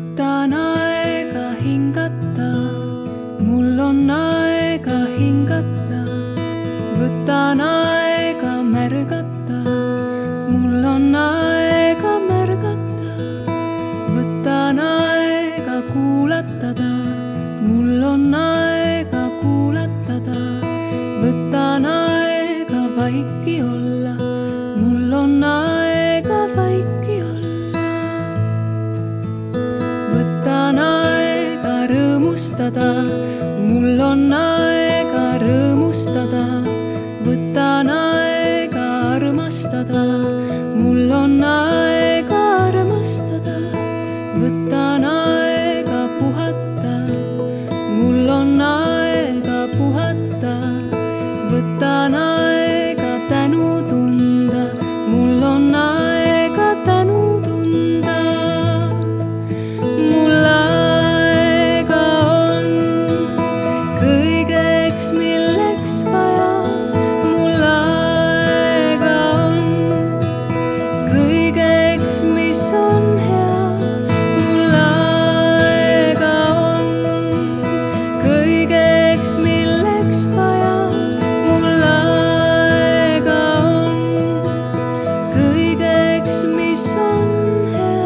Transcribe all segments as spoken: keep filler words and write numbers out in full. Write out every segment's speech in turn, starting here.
võtan aega hingata, mul on aega hingata. Võtan aega märgata, mul on aega märgata. Võtan aega kuulatada, mul on aega kuulatada. Võtan aega vaiki olla, mul on aega vaiki olla. Võtan aega rõõmustada, mul on aega rõõmustada. Võtan aega armastada, mul on aega armastada. Võtan aega puhata, mul on aega puhata. Võtan aega tänu tunda, mul on aega tänu tunda. Mul aega on kõigeks, milleks vaja. Mul aega on kõigeks, mis on hea. Mul aega on kõigeks, milleks vaja. Mul aega on kõigeks, mis on hea.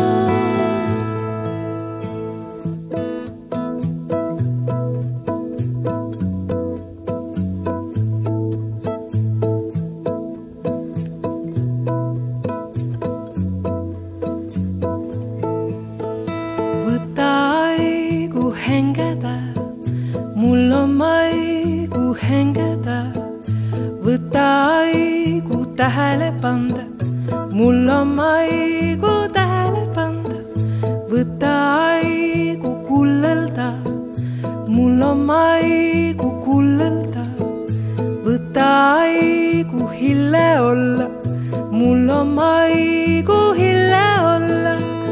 Võta aigu hengeda, mul on aigu hengeda. Võta aigu tähele panda, mul on aigu tähele panda. Võta aigu kullelda, mul on aigu kullelda. Võta aigu hille olla, mul on aigu hille olla.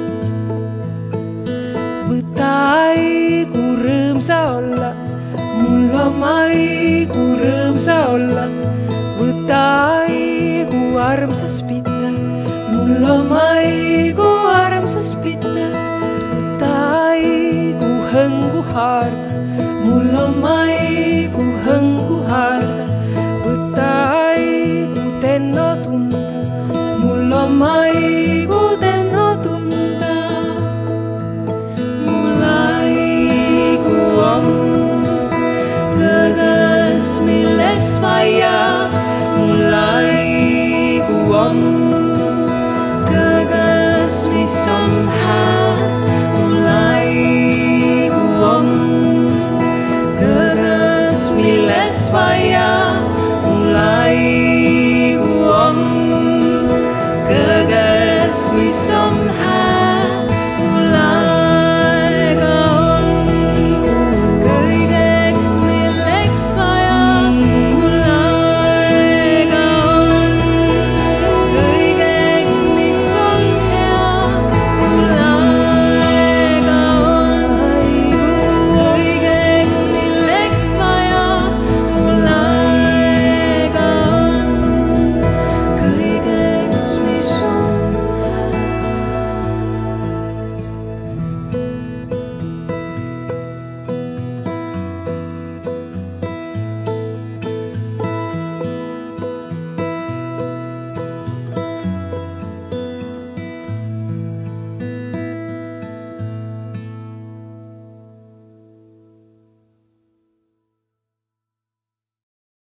Võta aigu rõõmsa olla, mul on aigu rõõmsa olla. Võta aigu armsas pidda, mul on aigu armsas pidda. Võta aigu hõngu haarda, mul on aigu